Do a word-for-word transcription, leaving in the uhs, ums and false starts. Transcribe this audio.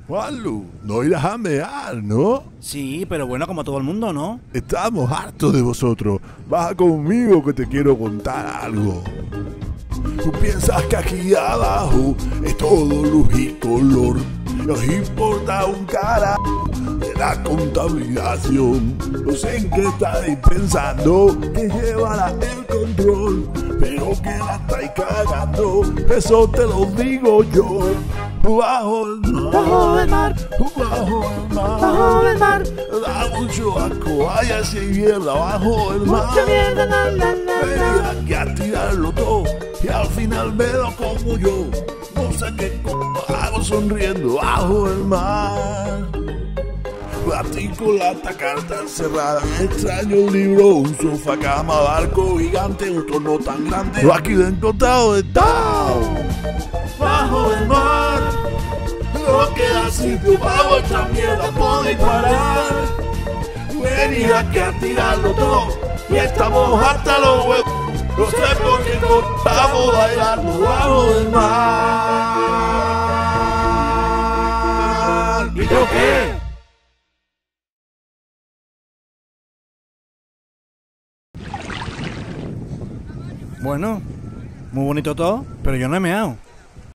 Juanlu, no irás a mear, ¿no? Sí, pero bueno, como todo el mundo, ¿no? Estamos hartos de vosotros. Baja conmigo que te quiero contar algo. Tú piensas que aquí abajo es todo luz y color. Nos importa un cara de la contabilización. No sé en qué estáis pensando que llevará el control, pero que la estáis cagando, eso te lo digo yo. Bajo el mar, Bajo el mar, bajo el mar, bajo el mar, da mucho asco, hay así mierda bajo el mar. mucha mierda, la, la, la, la. Venía aquí a tirarlo todo y al final me lo como yo. No sé qué co- hago sonriendo bajo el mar. Platico lata, carta cerrada, extraño un libro, un sofá, cama, barco gigante, un torno tan grande. Yo aquí dentro he estado bajo el mar. No queda sitio para vuestra mierda, podéis parar. Venía aquí a tirarlo todo y estamos hasta los huevos. No sé por qué no estamos bailando bajo el mar. ¿Y yo qué? Bueno, muy bonito todo, pero yo no he meado.